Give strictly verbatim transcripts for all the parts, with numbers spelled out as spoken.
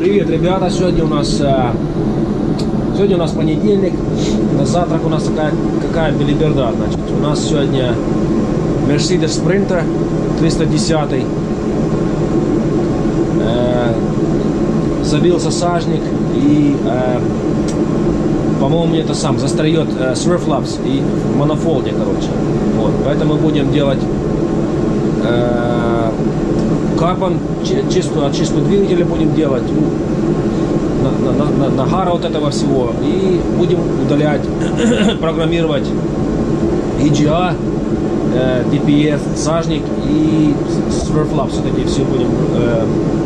Привет, ребята! Сегодня у нас э, сегодня у нас понедельник. На завтрак у нас такая какая белиберда. Значит, у нас сегодня Mercedes Sprinter триста десять. Э, забился сажник и, э, по-моему, это сам застреет э, Swerflabs и монофолде, короче. Вот, поэтому будем делать э, капан, чистую очистку двигателя будем делать, на, на, на, на гара вот этого всего, и будем удалять, программировать и джи эй, э, ди пи эс, сажник и Swerflabs, вот эти все будем э,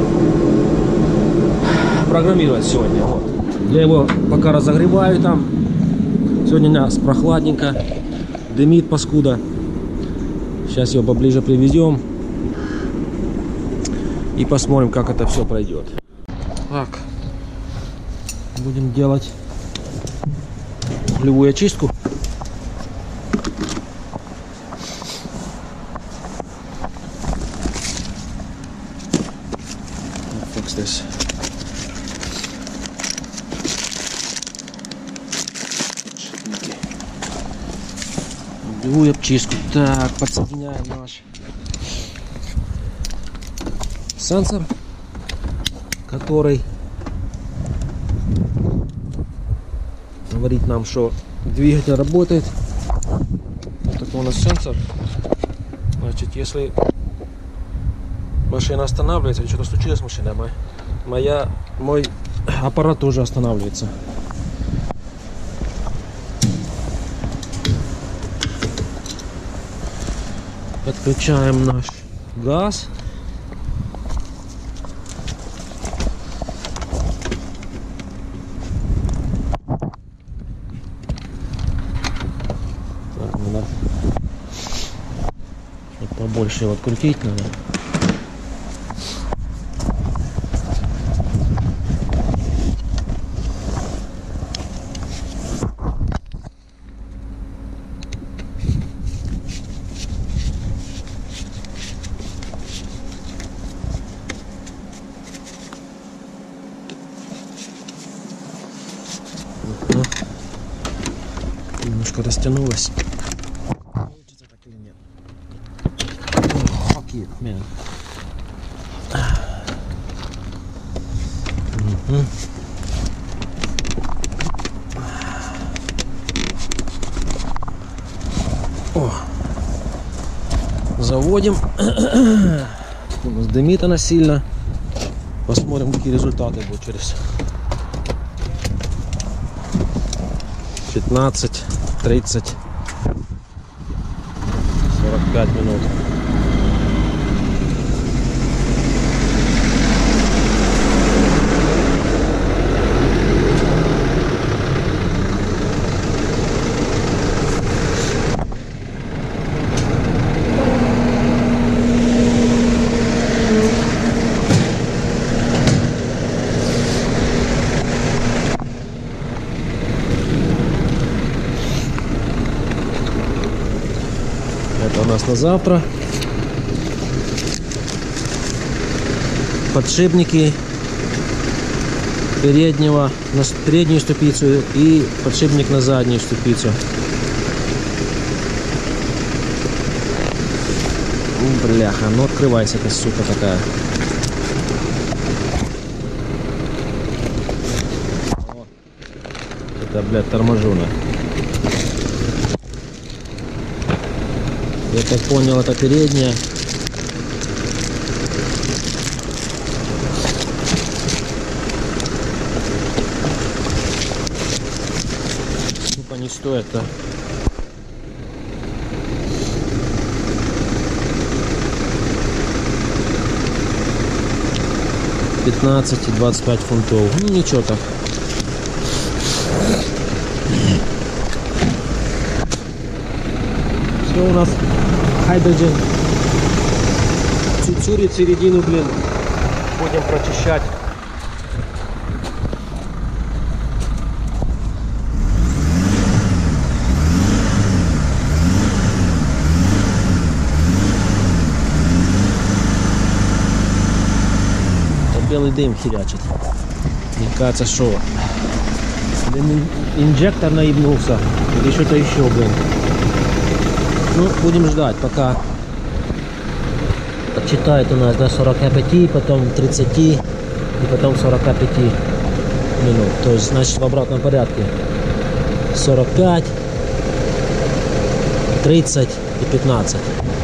программировать сегодня. Вот. Я его пока разогреваю там. Сегодня у нас прохладненько, дымит паскуда. Сейчас его поближе привезем и посмотрим, как это все пройдет. Так, будем делать углевую очистку. Так, здесь. Углевую обчистку. Так, подсоединяем наш сенсор, который говорит нам, что двигатель работает. Вот такой у нас сенсор. Значит, если машина останавливается или что-то случилось с машиной, моя, мой аппарат тоже останавливается. Подключаем наш газ. Так, надо побольше его открутить надо. Немножко растянулось. Получится так или нет? Oh, fuck you, man. Угу. О. Заводим. У нас дымит она сильно. Посмотрим, какие результаты будут через пятнадцать, тридцать, сорок пять минут. Это у нас на завтра. Подшипники переднего на переднюю ступицу и подшипник на заднюю ступицу. О, бляха, ну открывайся, эта сука такая. О, это, блядь, торможуна. Я так понял, это передняя. Тупо не стоит-то. пятнадцать и двадцать пять фунтов. Ну ничего так. Все у нас хайдроген. Чуть-чуть середину, блин, будем прочищать. белый дым херячит. Мне кажется, что инжектор наебнулся или что-то еще, блин. Ну, будем ждать, пока отчитает у нас до сорока пяти, потом тридцати и потом сорока пяти минут. То есть, значит, в обратном порядке. сорок пять, тридцать и пятнадцать.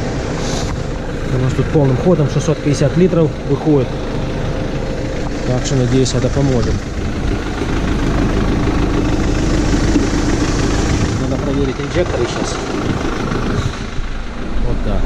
У нас тут полным ходом шестьсот пятьдесят литров выходит. Так что, надеюсь, это поможет. Надо проверить инжекторы сейчас. Вот так.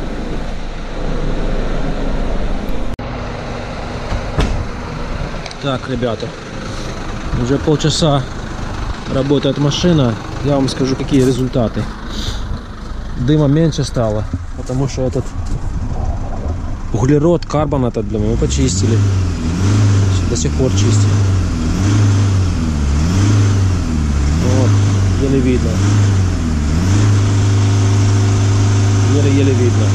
Так, ребята, уже полчаса работает машина. Я вам скажу, какие результаты. Дыма меньше стало, потому что этот углерод, карбон этот, блин, мы почистили. До сих пор чистим. Вот, еле видно. Еле-еле видно.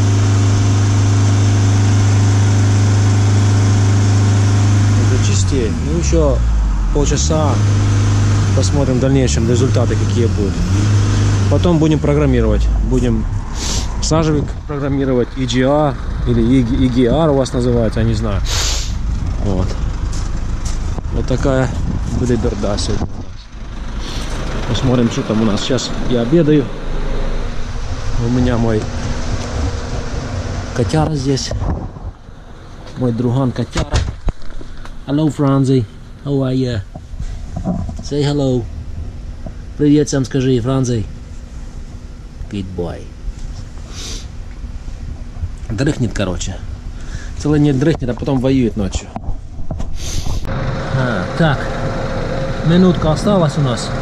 Уже чистее. Ну, еще полчаса. Посмотрим в дальнейшем результаты, какие будут. Потом будем программировать. Будем сажевик программировать, и джи ар или и джи ар у вас называется, я не знаю. Вот. Вот такая белиберда сегодня у нас. Посмотрим, что там у нас. Сейчас я обедаю. У меня мой котяра здесь. Мой друган котяра. Hello, Franzi. How are you? Say hello. Привет сам скажи, Франзи. Good boy. Дрыхнет, короче. Целый день дрыхнет, а потом воюет ночью. А, так. Минутка осталась у нас.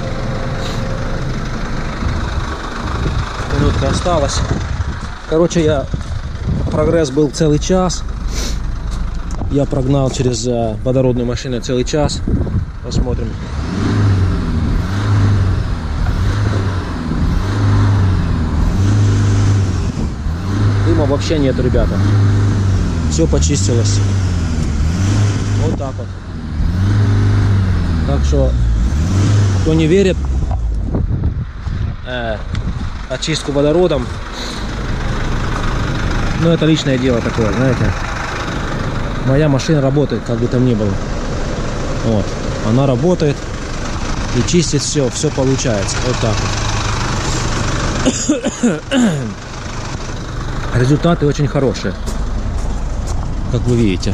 Минутка осталась. Короче, я... Прогресс был целый час. Я прогнал через uh, водородную машину целый час. Посмотрим. Дыма вообще нету, ребята. Все почистилось. Вот так вот. Так что, кто не верит э, очистку водородом, ну это личное дело такое, знаете. Моя машина работает, как бы там ни было. Вот. Она работает и чистит все, все получается. Вот так вот. Результаты очень хорошие, как вы видите.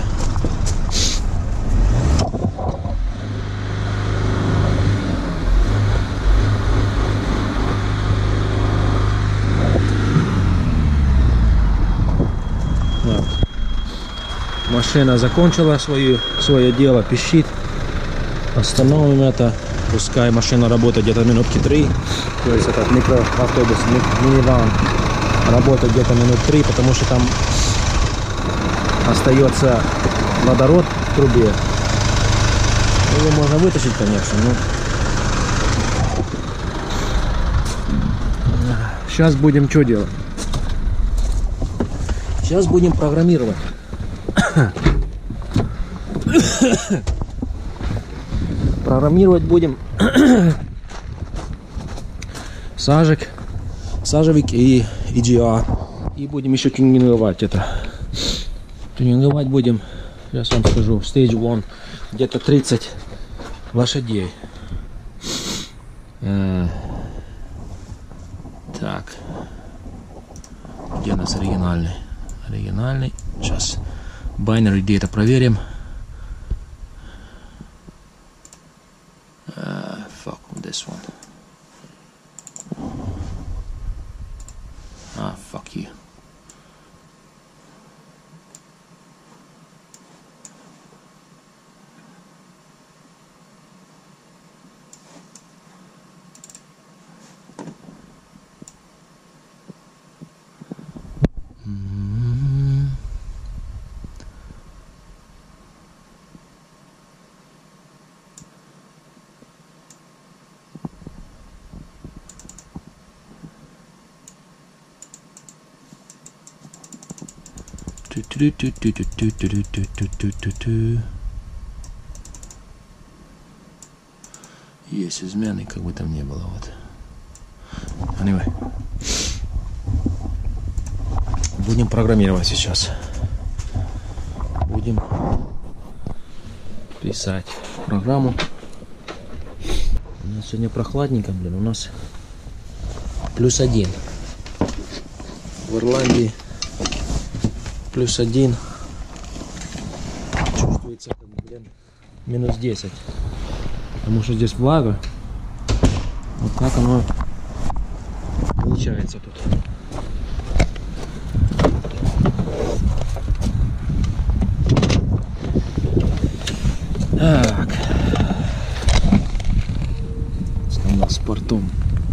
Вот. Машина закончила свое, свое дело, пищит. Остановим это. Пускай машина работает где-то минутки три. То есть этот микроавтобус, миниван, работает где-то минут три, потому что там остается водород в трубе. Его можно вытащить, конечно, но сейчас будем что делать? Сейчас будем программировать. Программировать будем сажик, сажевик и и джи ар. И будем еще тюнинговать это. Тюнинговать будем, сейчас вам скажу, stage один, где-то тридцать лошадей. Э, так. Где у нас оригинальный? Оригинальный. Сейчас binary data проверим. Uh, fuck with this one. Ah, fuck you. Есть измены, как бы там не было. Вот. Anyway. Будем программировать сейчас. Будем писать программу. У нас сегодня прохладненько, блин. У нас плюс один. В Ирландии плюс один. Чувствуется, как, блин, минус десять. Потому что здесь влага. Вот как оно получается тут. Так. Что у нас с портом?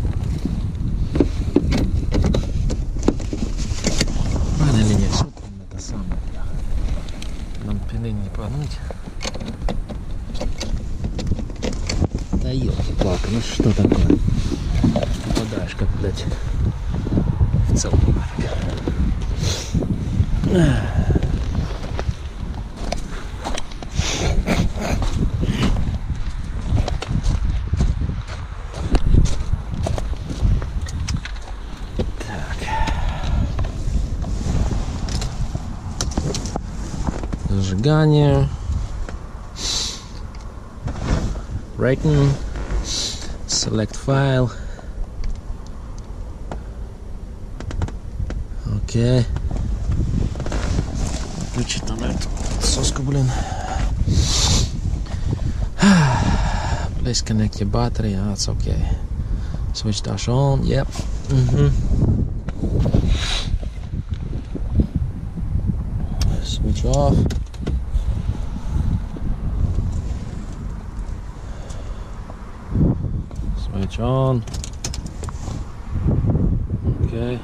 Правильно или нет? Что там это самое? Нам пины не погнуть. Да ёлки-палки, ну что такое? Попадаешь как, блядь, в целом. Зажигание. Writing. Select file. Окей. Включить там эту соску, блин. Please connect your battery. Oh, that's okay. Switch dash on. Yep. Mm-hmm. Switch off. Switch on. Окей.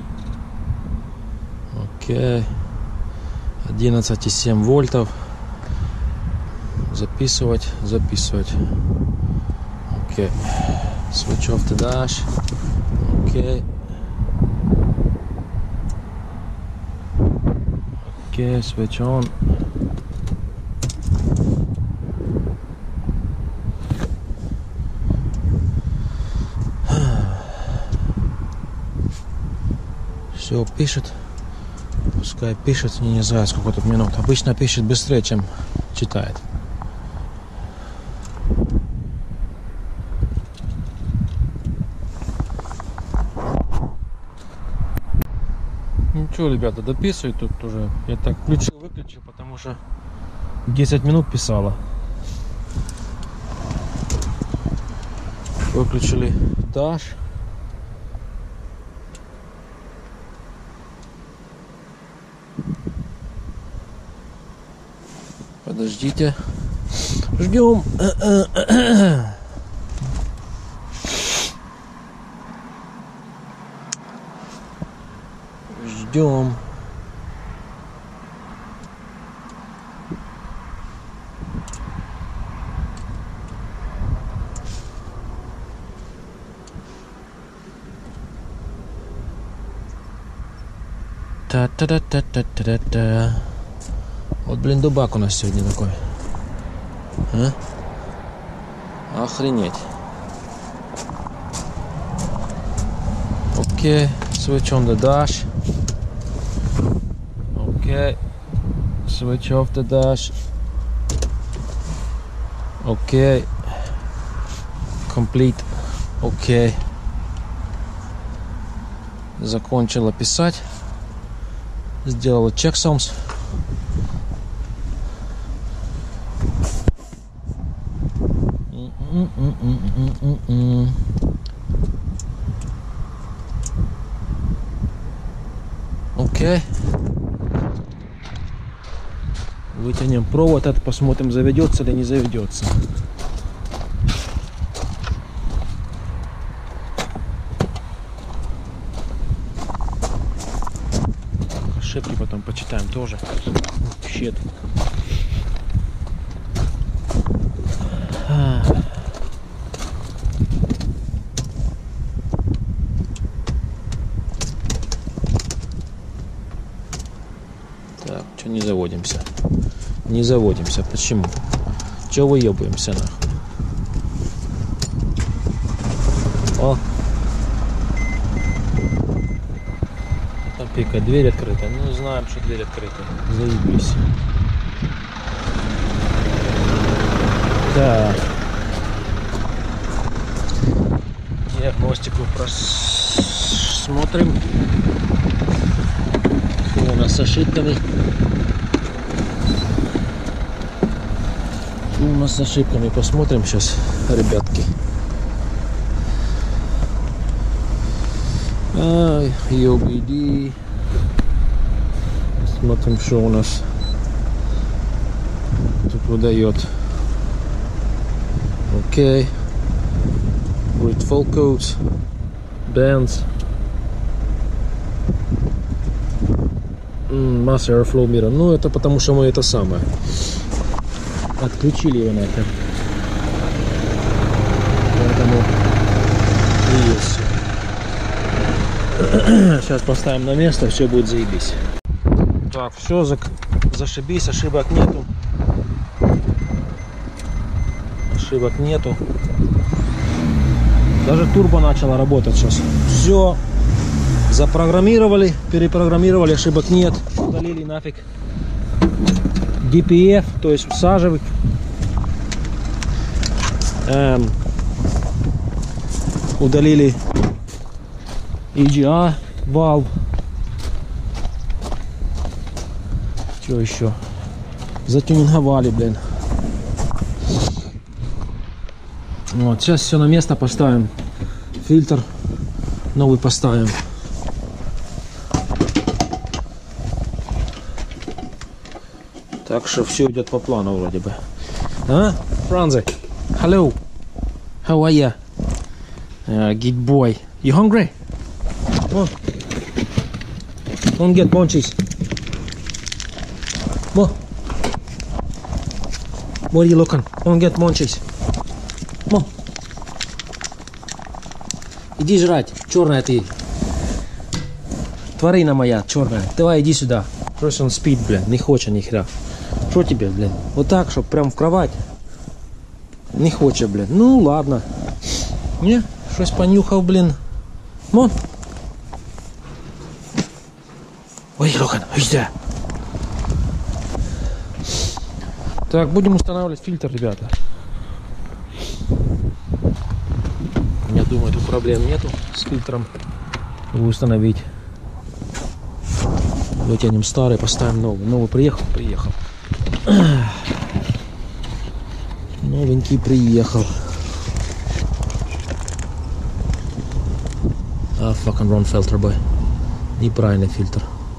Окей. одиннадцать и семь вольтов. Записывать, записывать. Окей. Switch off the dash. Окей. Окей, switch on. Все пишет. Пускай пишет, я не знаю, сколько тут минут. Обычно пишет быстрее, чем читает. Ничего, ребята, дописывай тут уже. Я так включил, выключил, потому что десять минут писала. Выключили даш. Подождите. Ждем. Ждем. Та-та-та-та-та-та-та. Вот, блин, дубак у нас сегодня такой. А? Охренеть. Окей. Switch on the dash. Окей. Switch off the dash. Окей. Complete. Окей. Закончила писать. Сделала checksums. Окей. Вытянем провод, это посмотрим, заведется или не заведется. Ошибки потом почитаем тоже. Щет. Так, что не заводимся. Не заводимся. Почему? Чего выебываемся нахуй? О! Там пикает, дверь открыта. Ну, знаем, что дверь открыта. Заебись. Так. Диагностику просмотрим. Что у нас с ошибками? Что у нас с ошибками? Посмотрим сейчас, ребятки. А, ю би ди. Смотрим, что у нас тут выдает. Окей. With full codes, bands, mass airflow mirror. Ну, это потому что мы это самое отключили его нахер. Поэтому и есть. Сейчас поставим на место, все будет заебись. Так, все, зашибись, ошибок нету. Ошибок нету. Даже турбо начало работать сейчас. Все запрограммировали, перепрограммировали, ошибок нет. Удалили нафиг ди пи эф, то есть всаживик. Эм, удалили и джи эй валв. Что еще? Затюнинговали, блин. Вот, сейчас все на место поставим. Фильтр новый поставим. Так что все идет по плану вроде бы. А? Franzi, hello. How are you? Uh, good boy. You hungry? Come on. Go and get munchies. Come on. What are you looking? Go and get munchies. Мо. Иди жрать, черная ты. Тварина моя, черная. Давай, иди сюда. Просто он спит, блин, не хочет ни хера. Что тебе, блин? Вот так, чтоб прям в кровать. Не хочет, блин. Ну ладно. Не? Что-то понюхал, блин. Мон. Ой, Лохан, иди. Так, будем устанавливать фильтр, ребята. Я думаю, тут проблем нету с фильтром. Его установить. Вытянем старый, поставим новый. Новый приехал, приехал. Новенький приехал. А, fucking wrong filter, boy. Неправильный фильтр.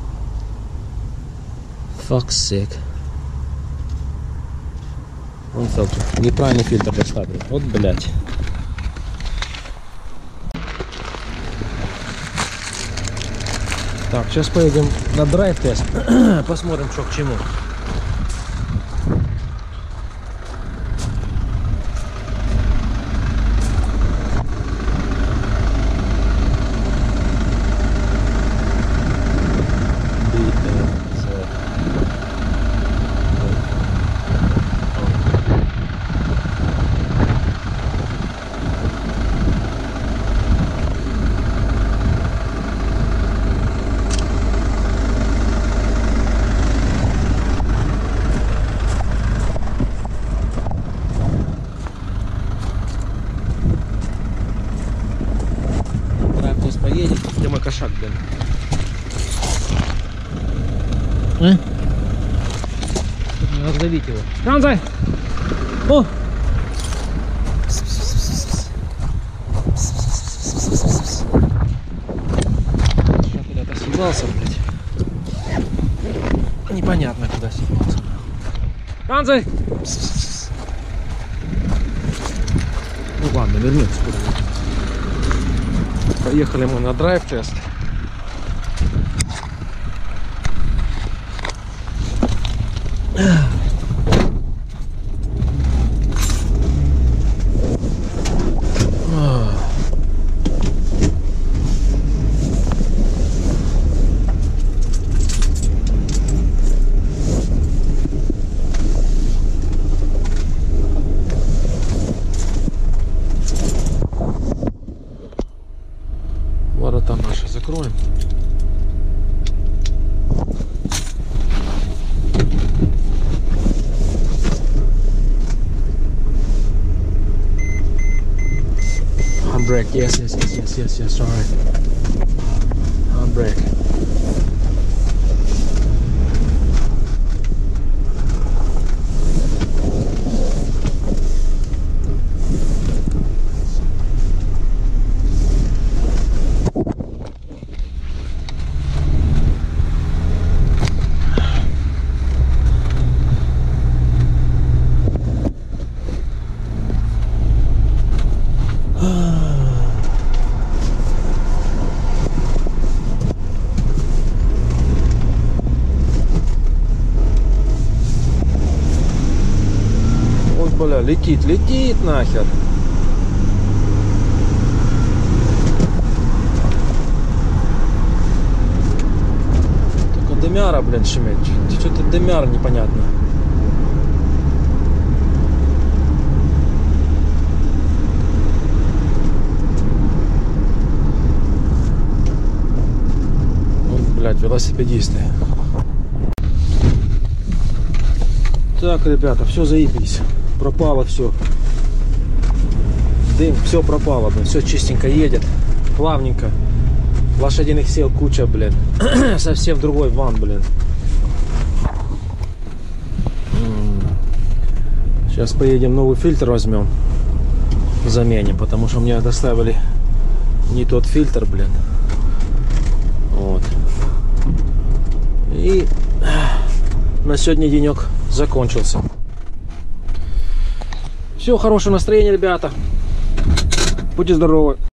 Fuck's sake. Wrong filter. Неправильный фильтр поставили. Вот, блядь. Так, сейчас поедем на драйв-тест. Посмотрим, что к чему. Поедет, где мой кошак, блин. А? Надо раздавить его. Франзи! О! Я куда-то съебался, блядь. Непонятно, куда съебался. Франзи! Ну ладно, вернемся куда-нибудь. Поехали мы на драйв-тест. Handbrake, yes, yes, yes, yes, yes, yes, sorry. Handbrake. Бля, летит, летит нахер. Только дымяра, блин, шумит. Что-то дымяра непонятно. Вот, блядь, велосипедисты. Так, ребята, все заебись. Пропало все. Дым, все пропало, блин. Все чистенько едет. Плавненько. Лошадиных сил куча, блин. Совсем другой ван, блин. Сейчас поедем, новый фильтр возьмем. Заменим, потому что мне доставили не тот фильтр, блин. Вот. И на сегодня денек закончился. Все, хорошего настроения, ребята. Будьте здоровы.